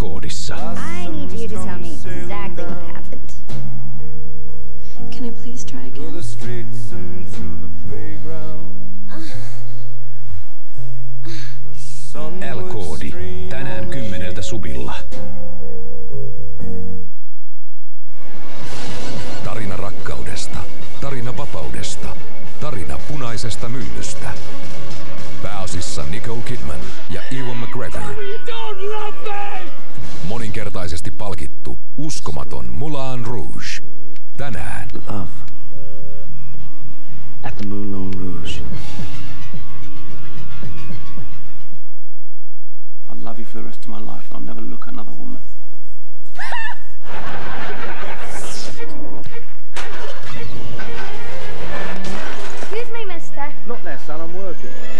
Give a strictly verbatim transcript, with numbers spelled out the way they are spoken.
eläkoodissa. I need you to tell me exactly what happened. Can I please try again? L-koodi. Tänään kymmeneltä subilla. Tarina rakkaudesta. Tarina vapaudesta. Tarina punaisesta myllystä. Pääosissa Nicole Kidman ja Ewan McGregor. Moninkertaisesti palkittu, uskomaton Moulin Rouge. Tänään. Love at the Moulin Rouge. I'll love you for the rest of my life. I'll never look at another woman. Excuse me, mister. Not there, son. I'm working.